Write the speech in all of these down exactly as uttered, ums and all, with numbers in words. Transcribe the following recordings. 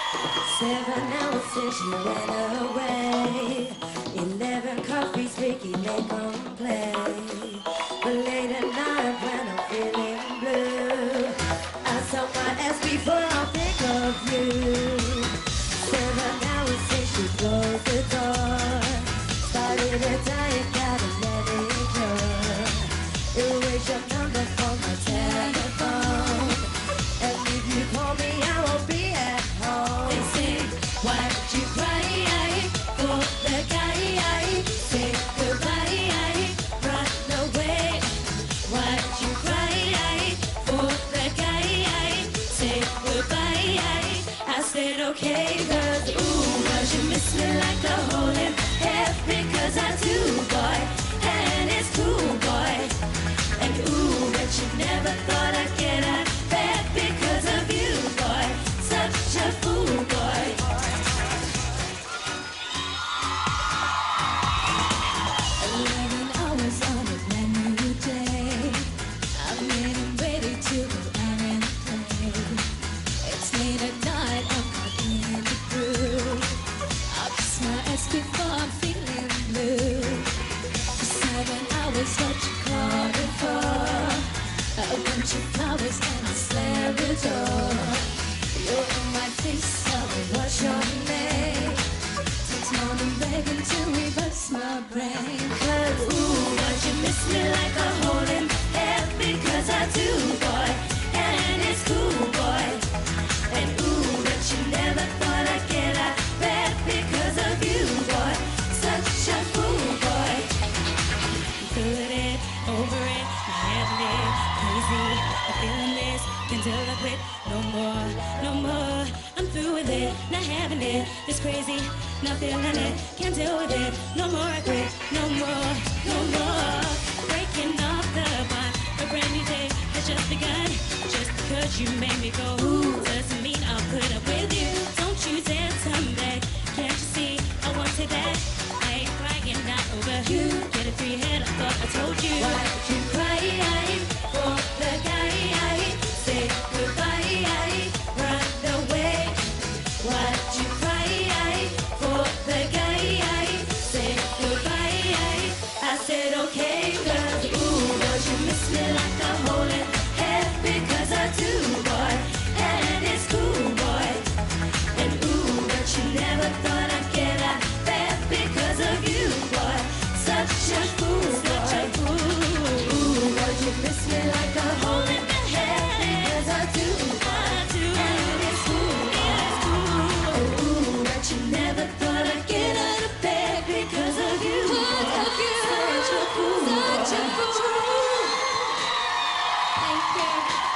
Seven hours since you went away. Eleven coffees, Ricky may come play. But late at night when I'm feeling blue, I someone else before I think of you. Seven hours since you closed the door. Started a diet, gotta let it go. Erase your number from my telephone, and if you call me, I won't be at home. They say, why did you cry for the guy? Say goodbye, run away. Why did you cry for the guy? Say goodbye. I said okay, cause ooh, cause you miss me like a hole in heaven, because I do, boy, and it's cool, boy. And ooh, but you never thought I'd get out of bed because of you, boy. Such a fool, boy. Eleven hours on a brand new day. I'm getting ready to go out and play. It's late at night, I'm not in the groove. I'll kiss my ass before I'm feeling blue. Seven hours, what you called it for? A bunch of flowers and a slam the door. You're in my face, so what's your name? Takes more than begging to reverse my brain. Cause ooh, but you miss me like a hole in heaven, because I do, boy, and it's cool, boy. And ooh, but you never thought I'd get out of bed because of you, boy. Such a fool, boy. Good it, over it, having it, crazy, I'm feeling this, until I quit, no more, no more, I'm through with it, not having it, it's crazy, not feeling it, can't deal with it, no more I quit, no more, no more, breaking off the bond, a brand new day has just begun, just because you made me go, ooh, doesn't mean I'll put up with you, don't you dare turn back, can't you see, I wanted that, I ain't crying, not over you, get it through your head, I thought I told you, why did you cry for the guy? Say goodbye, run away. Why did you cry for the guy? Say goodbye. I said okay, cause ooh, cause you miss me like a hole in heaven, because I do, boy, and it's cool, boy. And ooh, but you never thought I'd get out of bed because of you, boy. Such a fool, such a fool. Ooh, but you miss me like a hole in the head, because I do, I do, and it's cool, it's cool. Oh, ooh, but you never thought I'd get out of bed because of you, boy. Such a fool, such a fool. Thank you.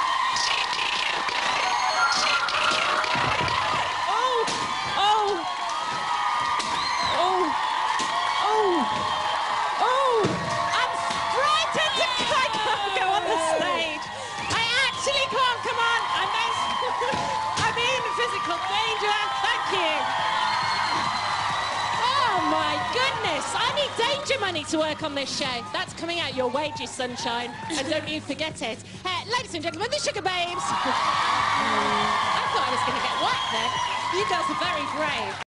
Oh, oh, oh, oh. Oh, I'm frightened to I can't go on the stage. I actually can't come on. I'm, I'm in physical danger. Thank you. Oh, my goodness. I need danger money to work on this show. That's coming out your wages, sunshine. And don't you forget it. Uh, ladies and gentlemen, the Sugar Babes. I thought I was going to get whacked there. You girls are very brave.